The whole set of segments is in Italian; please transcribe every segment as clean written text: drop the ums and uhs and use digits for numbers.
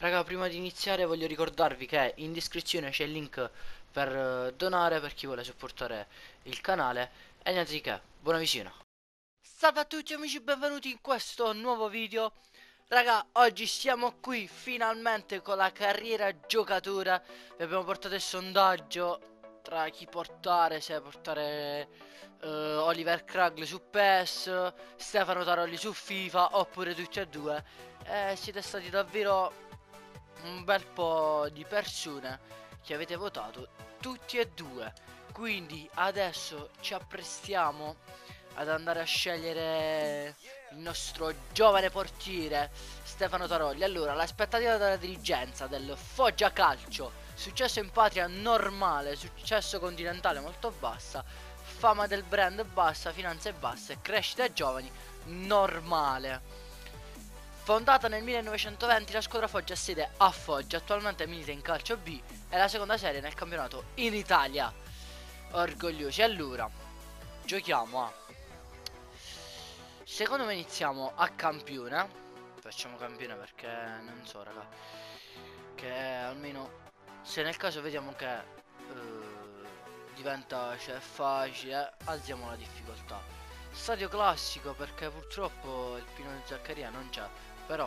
Raga, prima di iniziare voglio ricordarvi che in descrizione c'è il link per donare per chi vuole supportare il canale. E niente di che, buona visione. Salve a tutti amici, benvenuti in questo nuovo video. Raga, oggi siamo qui finalmente con la carriera giocatore. Vi abbiamo portato il sondaggio tra chi portare, se portare Oliver Craggle su PES, Stefano Tarolli su FIFA, oppure tutti e due. Siete stati davvero un bel po' di persone che avete votato tutti e due. Quindi adesso ci apprestiamo ad andare a scegliere il nostro giovane portiere Stefano Tarolli. Allora, l'aspettativa della dirigenza del Foggia Calcio: successo in patria normale, successo continentale molto bassa, fama del brand bassa, finanze basse, crescita giovani normale. Fondata nel 1920, la squadra Foggia ha sede a Foggia, attualmente milita in calcio B, è la seconda serie nel campionato in Italia. Orgogliosi. Allora, giochiamo a... Secondo me iniziamo a campione. Facciamo campione perché non so, raga, che almeno se nel caso vediamo che diventa, cioè, facile, alziamo la difficoltà. Stadio classico perché purtroppo il Pino di Zaccaria non c'è. Però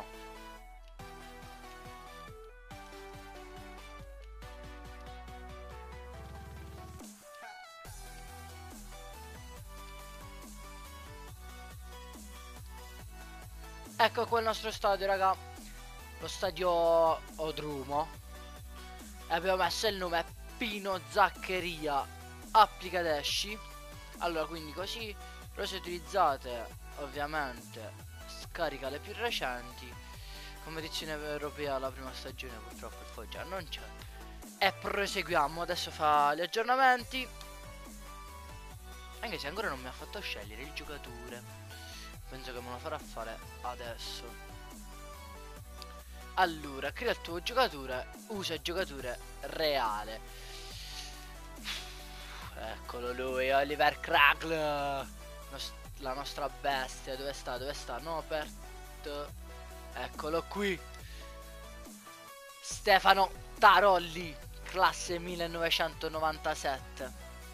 ecco qua il nostro stadio, raga. Lo stadio Odrumo. E abbiamo messo il nome Pino Zaccheria Applica ed esci. Allora, quindi così rose utilizzate, ovviamente scarica le più recenti. Competizione europea la prima stagione, purtroppo il Foggia non c'è. E proseguiamo, adesso fa gli aggiornamenti. Anche se ancora non mi ha fatto scegliere il giocatore. Penso che me lo farà fare adesso. Allora, crea il tuo giocatore, usa giocatore reale. Eccolo lui, Oliver Craggle. La nostra bestia, dove sta? Dove sta? No, aperto. Eccolo qui. Stefano Tarolli, classe 1997.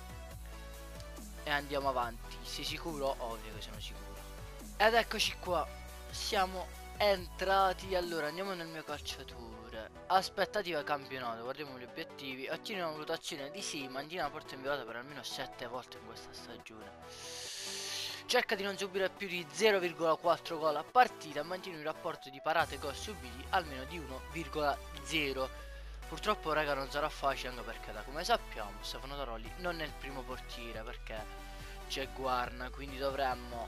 E andiamo avanti. Sei sicuro? Ovvio che sono sicuro. Ed eccoci qua. Siamo entrati. Allora andiamo nel mio calciatore. Aspettativa campionato. Guardiamo gli obiettivi. Ottieni una valutazione di sì. Mantieni la porta inviolata per almeno 7 volte in questa stagione. Cerca di non subire più di 0,4 gol a partita. Mantieni un rapporto di parate e gol subiti almeno di 1,0. Purtroppo, raga, non sarà facile, anche perché da come sappiamo Stefano Tarolli non è il primo portiere, perché c'è Guarna. Quindi dovremmo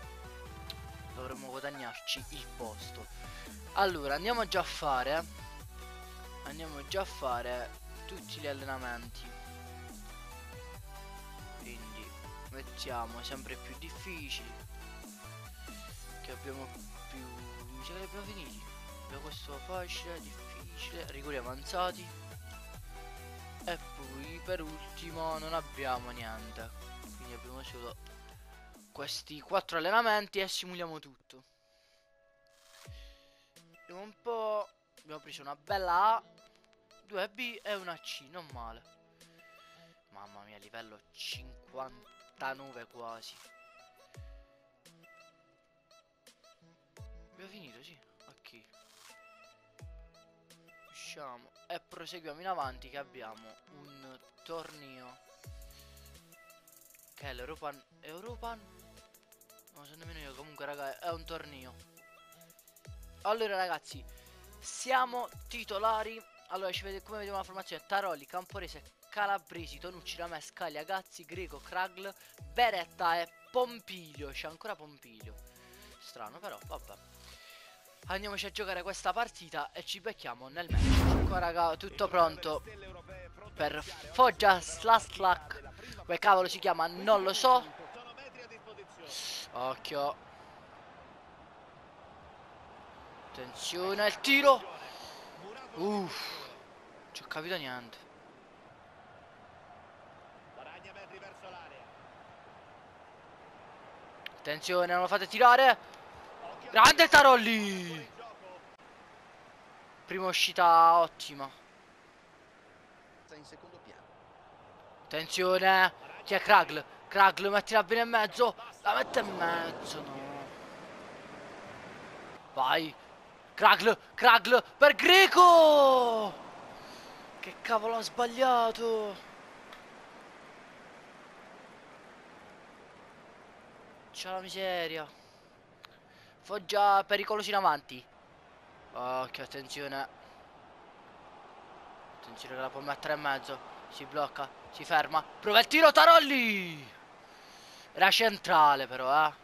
guadagnarci il posto. Allora andiamo già a fare tutti gli allenamenti. Quindi mettiamo sempre più difficili, che abbiamo più, mi sa che li abbiamo finiti. Abbiamo questo facile, difficile, rigori avanzati, e poi per ultimo non abbiamo niente. Quindi abbiamo solo questi 4 allenamenti e simuliamo tutto. Vediamo un po'. Abbiamo preso una bella A, 2B e una C, non male. Mamma mia, livello 59 quasi. Abbiamo finito, sì. Ok. Usciamo e proseguiamo in avanti, che abbiamo un torneo che è l'Europan. Europan? Non so nemmeno io, comunque raga, è un torneo. Allora ragazzi, siamo titolari. Allora ci vede, come vediamo la formazione: Tarolli, Camporese, Calabresi, Tonucci, Ramè, Scaglia, Gazzi, Greco, Kragl, Beretta e Pompilio. C'è ancora Pompilio. Strano però, vabbè. Andiamoci a giocare questa partita e ci becchiamo nel match. Qua raga, tutto pronto per Foggia Slaslak. Come cavolo si chiama? Non lo so. Occhio. Attenzione al tiro. Uff. Non ci ho capito niente. Attenzione, non lo fate tirare. Grande Tarolli. Prima uscita ottima. In secondo piano. Attenzione. Chi è Kragl? Kragl, mettila bene in mezzo. La mette in mezzo, no. Vai. Kragl per Greco. Che cavolo ha sbagliato. C'è la miseria. Foggia pericolosi in avanti. Occhio, attenzione. Attenzione che la può mettere in mezzo. Si blocca, si ferma. Prova il tiro, Tarolli. Era centrale però, eh.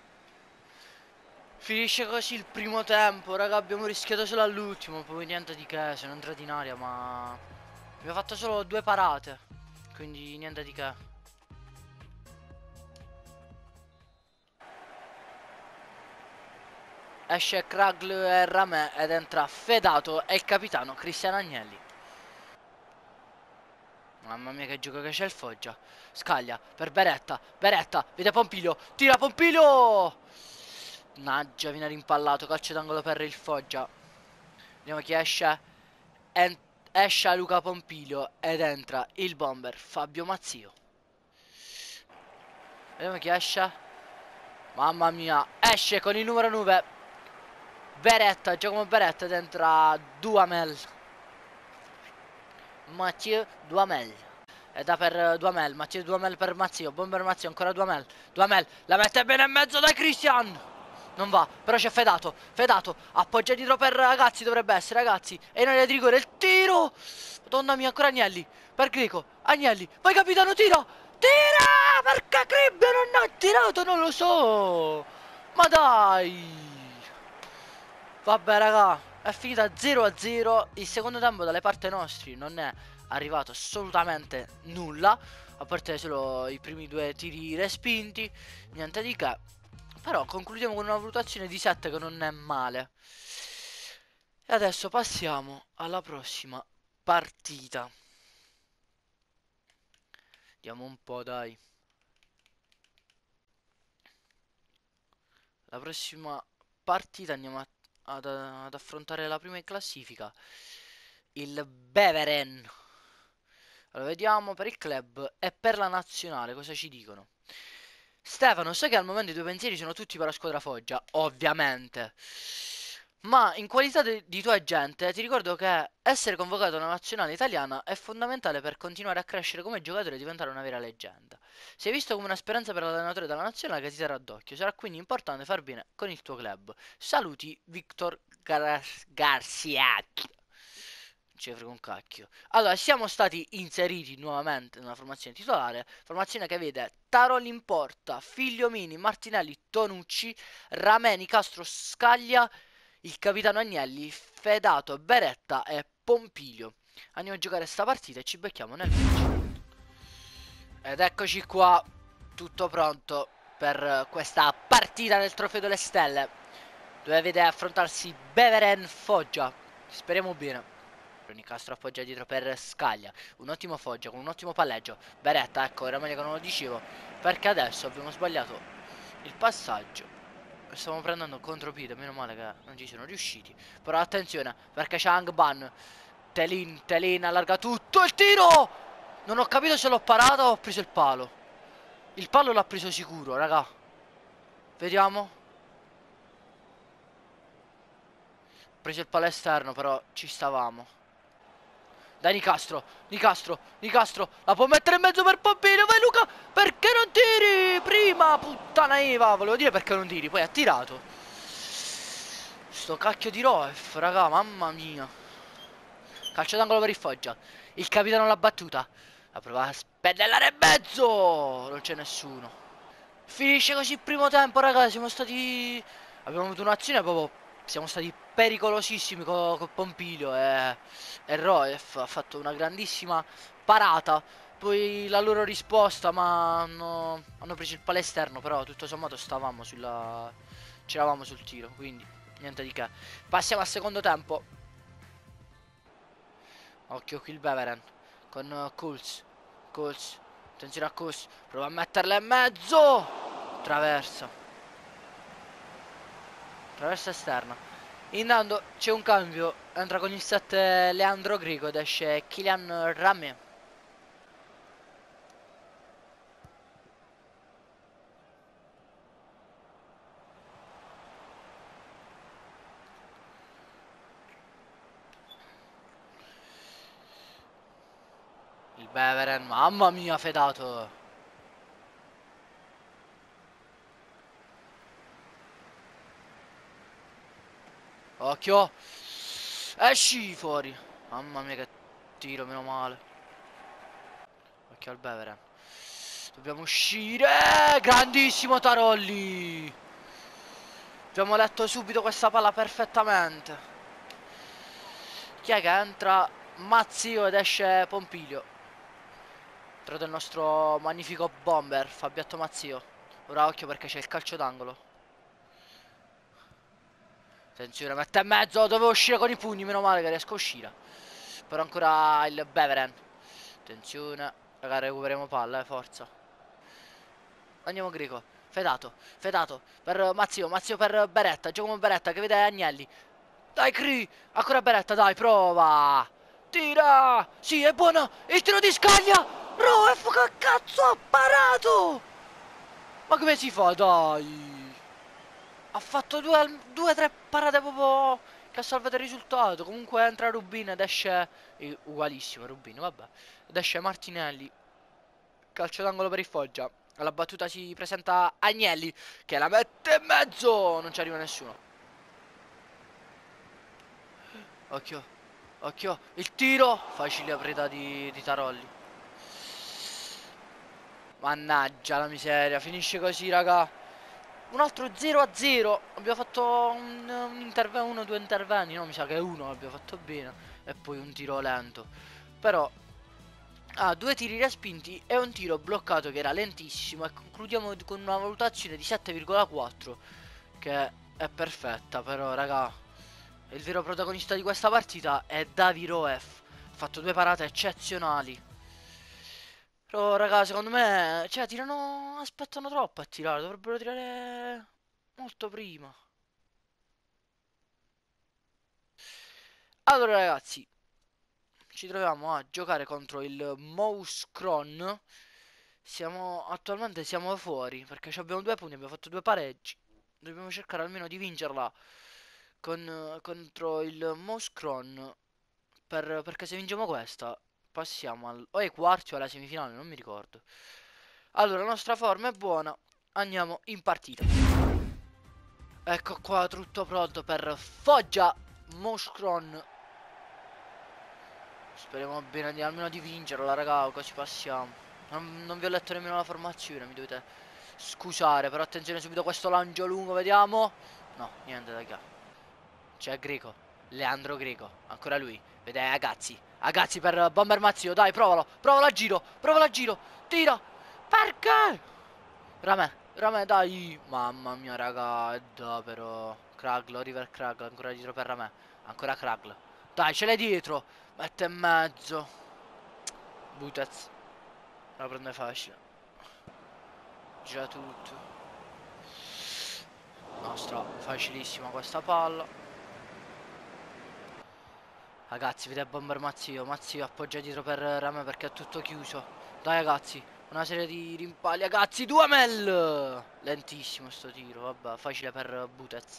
Finisce così il primo tempo, raga, abbiamo rischiato solo all'ultimo, poi niente di che, sono entrati in aria, ma abbiamo fatto solo 2 parate, quindi niente di che. Esce Kragl e Ramè ed entra Fedato e il capitano Cristiano Agnelli. Mamma mia che gioco che c'è il Foggia. Scaglia per Beretta, vede Pompilio, tira Pompilio! Naggia, viene rimpallato, calcio d'angolo per il Foggia. Vediamo chi esce. Esce Luca Pompilio ed entra il bomber Fabio Mazzio. Vediamo chi esce. Mamma mia, esce con il numero 9 Beretta, Giacomo Beretta ed entra Duhamel. Matteo Duhamel. E da per Duhamel, Matteo Duhamel per Mazzio, bomber Mazzio, ancora Duhamel. Duhamel, la mette bene in mezzo da Christian. Non va, però c'è Fedato, appoggia dietro per Ragazzi, dovrebbe essere Ragazzi. E in area di rigore, il tiro. Madonna mia, ancora Agnelli, per Greco, Agnelli, vai capitano, tira. Tira, perché Cribbio non ha tirato, non lo so. Ma dai. Vabbè raga, è finita 0-0. Il secondo tempo dalle parti nostre non è arrivato assolutamente nulla, a parte solo i primi 2 tiri respinti, niente di che. Però concludiamo con una valutazione di 7 che non è male. E adesso passiamo alla prossima partita. Vediamo un po', dai. La prossima partita andiamo ad affrontare la prima in classifica, il Beveren. Allora vediamo per il club e per la nazionale cosa ci dicono. Stefano, so che al momento i tuoi pensieri sono tutti per la squadra Foggia, ovviamente. Ma in qualità di tua agente ti ricordo che essere convocato alla nazionale italiana è fondamentale per continuare a crescere come giocatore e diventare una vera leggenda. Sei visto come una speranza per l'allenatore della nazionale che ti terrà d'occhio. Sarà quindi importante far bene con il tuo club. Saluti, Victor Garcia. Ci frega un cacchio. Allora, siamo stati inseriti nuovamente nella formazione titolare. Formazione che vede Taroli in porta, Figliomini, Martinelli, Tonucci, Rameni, Castro, Scaglia, il capitano Agnelli, Fedato, Beretta e Pompilio. Andiamo a giocare sta partita e ci becchiamo nel match. Ed eccoci qua, tutto pronto per questa partita del Trofeo delle Stelle, dove vede affrontarsi Beveren Foggia. Speriamo bene. Castro appoggia dietro per Scaglia. Un ottimo Foggia con un ottimo palleggio. Beretta, ecco, era meglio che non lo dicevo, perché adesso abbiamo sbagliato il passaggio. Stiamo prendendo contropiede, meno male che non ci sono riusciti. Però attenzione, perché c'è Angban. Telin allarga tutto, il tiro! Non ho capito se l'ho parato o ho preso il palo. Il palo l'ha preso sicuro, raga. Vediamo. Ho preso il palo esterno, però ci stavamo. Dai Nicastro, la può mettere in mezzo per Pompino, vai Luca, perché non tiri? Prima, puttana Eva, volevo dire perché non tiri, poi ha tirato. Sto cacchio di Roef, raga, mamma mia. Calcio d'angolo per il Foggia, il capitano l'ha battuta, la prova a spennellare in mezzo, non c'è nessuno. Finisce così il primo tempo, raga, abbiamo avuto un'azione proprio, siamo stati pericolosissimi con Pompilio e Roef ha fatto una grandissima parata. Poi la loro risposta, ma hanno preso il palo esterno, però tutto sommato c'eravamo sul tiro, quindi niente di che. Passiamo al secondo tempo. Occhio qui il Beveren con Kuls, attenzione a Kuls, prova a metterla in mezzo. Traversa esterna. Intanto c'è un cambio, entra con il 7 Leandro Grigo ed esce Kylian Rame. Il Beveren, mamma mia, fedato. Occhio. Esci fuori. Mamma mia che tiro, meno male. Occhio al Beveren. Dobbiamo uscire. Grandissimo Tarolli. Abbiamo letto subito questa palla perfettamente. Chi è che entra? Mazzio ed esce Pompilio. Entrato il nostro magnifico bomber, Fabietto Mazzio. Ora occhio perché c'è il calcio d'angolo. Attenzione, mette in mezzo, dovevo uscire con i pugni, meno male che riesco a uscire. Però ancora il Beveren. Attenzione, raga, recuperiamo palla, forza. Andiamo greco. Fedato, fedato. Per Mazzio, Mazzio per Beretta. Giacomo Beretta che vede Agnelli. Dai Cri, ancora Beretta, dai, prova. Tira. Sì, è buona. Il tiro di scaglia. Roef, che cazzo ha parato? Ma come si fa, dai? Ha fatto due, tre parate proprio che ha salvato il risultato. Comunque entra Rubin ed esce ugualissimo Rubin, vabbè. Ed esce Martinelli. Calcio d'angolo per il Foggia. Alla battuta si presenta Agnelli che la mette in mezzo. Non ci arriva nessuno. Occhio, occhio. Il tiro. Facile preda di Tarolli. Mannaggia la miseria. Finisce così, raga. Un altro 0-0. Abbiamo fatto un intervento, uno o due interventi. No, mi sa che uno l'abbiamo fatto bene. E poi un tiro lento. Però due tiri respinti e un tiro bloccato che era lentissimo. E concludiamo con una valutazione di 7,4. Che è perfetta. Però, raga, il vero protagonista di questa partita è Davi Roef. Ha fatto due parate eccezionali. Però, raga, secondo me, cioè, tirano, aspettano troppo a tirare, dovrebbero tirare molto prima. Allora, ragazzi, ci troviamo a giocare contro il Mouscron. Siamo fuori, perché abbiamo due punti, abbiamo fatto due pareggi. Dobbiamo cercare almeno di vincerla contro il Mouscron, perché se vinciamo questa, passiamo o ai quarti o alla semifinale, non mi ricordo. Allora, la nostra forma è buona. Andiamo in partita. Ecco qua, tutto pronto per Foggia Mouscron. Speriamo bene almeno di vincerla, raga, così passiamo. Non vi ho letto nemmeno la formazione, mi dovete scusare, però attenzione subito questo lancio lungo, vediamo. No, niente da che. C'è Greco, Leandro Greco, ancora lui. Vede Agazzi, Agazzi per Bomber Mazzio, dai, provalo a giro, tira. Perché? Rame, dai. Mamma mia, raga, è da però. Kragl, Oliver Kragl, ancora dietro per Rame. Ancora Kragl. Dai, ce l'hai dietro. Mette in mezzo. Butez. La prende facile. Gira tutto. Nostra, facilissima questa palla. Ragazzi, vede Bomber Mazzio. Mazzio appoggia dietro per Rame perché è tutto chiuso. Dai, ragazzi. Una serie di rimpalli. Ragazzi, Duamel. Lentissimo sto tiro. Vabbè, facile per Butez.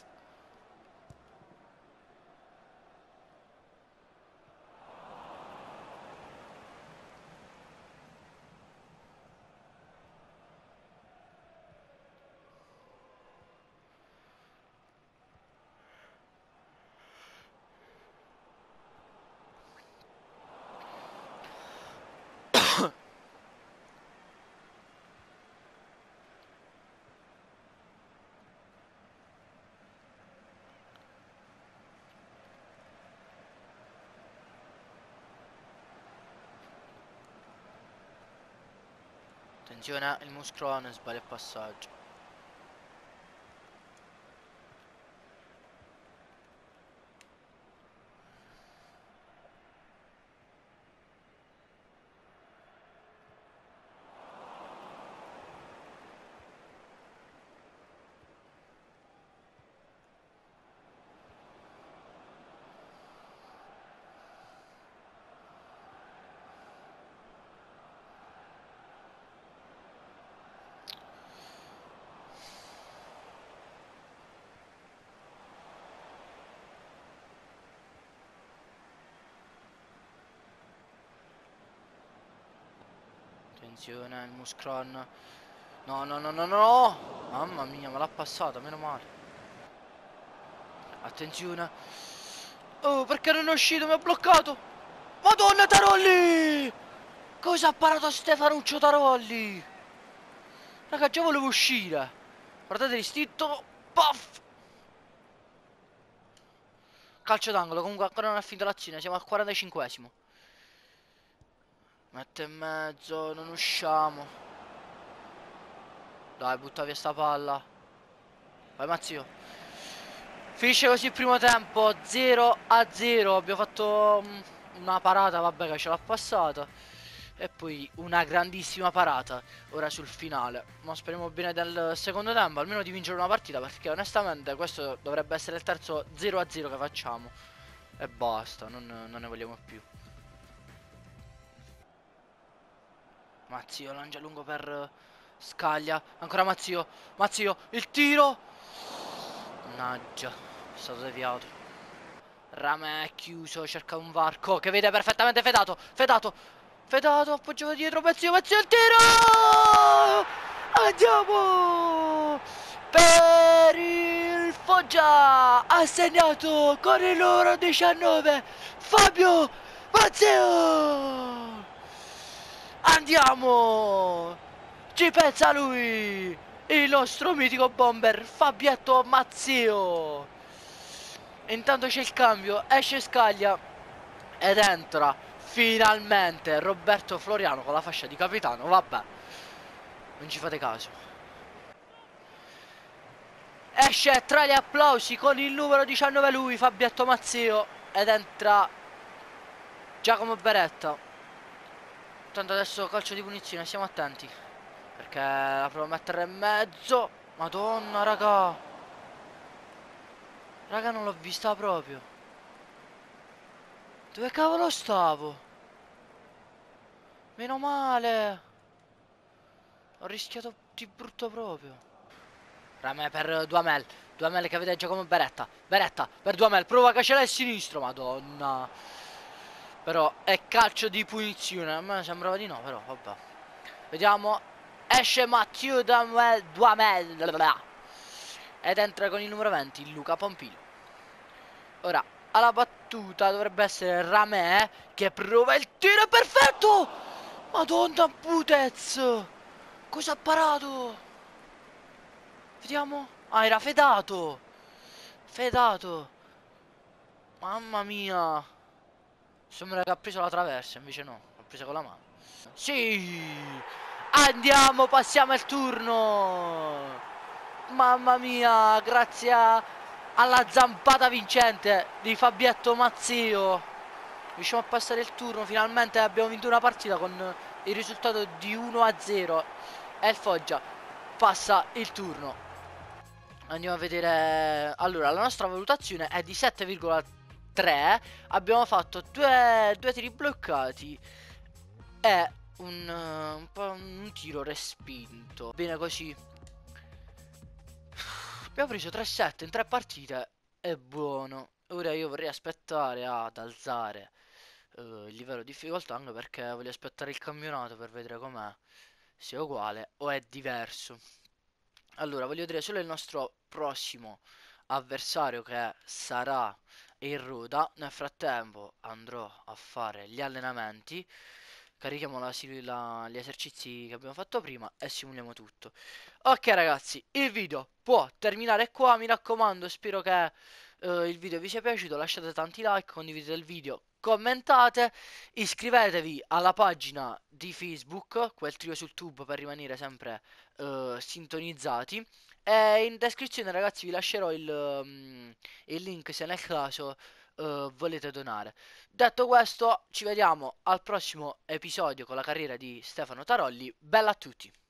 Attenzione, il Muscron sbaglia il passaggio. Attenzione, il Muscron. No, no, no, no, no! Mamma mia, me l'ha passata, meno male. Attenzione. Oh, perché non è uscito? Mi ha bloccato! Madonna, Tarolli! Cosa ha parato Stefanuccio Tarolli? Raga, già volevo uscire. Guardate l'istinto. Puff! Calcio d'angolo, comunque ancora non è finita l'azione, siamo al 45esimo. Mette in mezzo, non usciamo. Dai, butta via sta palla. Vai Mazzio. Finisce così il primo tempo, 0-0. Abbiamo fatto una parata, vabbè, che ce l'ha passata. E poi una grandissima parata ora sul finale. Ma speriamo bene del secondo tempo, almeno di vincere una partita, perché onestamente questo dovrebbe essere il terzo 0-0 che facciamo. E basta, non ne vogliamo più. Mazzio lancia lungo per Scaglia. Ancora Mazzio. Mazzio, il tiro. Mannaggia, è stato deviato. Rame è chiuso, cerca un varco che vede perfettamente Fedato. Fedato, appoggiato dietro, Mazzio, Mazzio, il tiro! Andiamo! Per il Foggia ha segnato con il numero 19 Fabio Mazzio! Andiamo! Ci pensa lui! Il nostro mitico bomber Fabietto Mazzio! E intanto c'è il cambio, esce Scaglia ed entra finalmente Roberto Floriano con la fascia di capitano. Vabbè, non ci fate caso. Esce tra gli applausi con il numero 19 lui, Fabietto Mazzio, ed entra Giacomo Beretta. Tanto adesso calcio di punizione, stiamo attenti, perché la provo a mettere in mezzo. Madonna, raga. Raga, non l'ho vista proprio. Dove cavolo stavo? Meno male. Ho rischiato di brutto proprio. Rame per Duamel. Duamel che vede Giacomo Beretta. Beretta per Duamel. Prova Cacciala il sinistro. Madonna. Però è calcio di punizione. A me sembrava di no, però vabbè. Vediamo. Esce Mathieu Duamel. Ed entra con il numero 20 Luca Pompilo. Ora alla battuta dovrebbe essere Ramè che prova il tiro perfetto. Madonna putez. Cosa ha parato? Vediamo. Ah, era Fedato. Fedato. Mamma mia. Sembra che ha preso la traversa, invece no, l'ha presa con la mano. Sì. Andiamo, passiamo il turno. Mamma mia, grazie alla zampata vincente di Fabietto Mazzio riusciamo a passare il turno. Finalmente abbiamo vinto una partita con il risultato di 1-0 e il Foggia passa il turno. Andiamo a vedere. Allora, la nostra valutazione è di 7,3. Abbiamo fatto due tiri bloccati e un tiro respinto. Bene così. Abbiamo preso 3-7 in 3 partite. È buono. Ora io vorrei aspettare ad alzare il livello di difficoltà, anche perché voglio aspettare il campionato per vedere com'è, se è uguale o è diverso. Allora, voglio vedere solo il nostro prossimo avversario, che sarà il Ruda. Nel frattempo andrò a fare gli allenamenti, carichiamo gli esercizi che abbiamo fatto prima e simuliamo tutto. Ok ragazzi, il video può terminare qua, mi raccomando, spero che il video vi sia piaciuto, lasciate tanti like, condividete il video, commentate, iscrivetevi alla pagina di Facebook, quel trio sul tubo, per rimanere sempre sintonizzati. E in descrizione ragazzi vi lascerò il link se nel caso volete donare. Detto questo, ci vediamo al prossimo episodio con la carriera di Stefano Tarolli. Bella a tutti!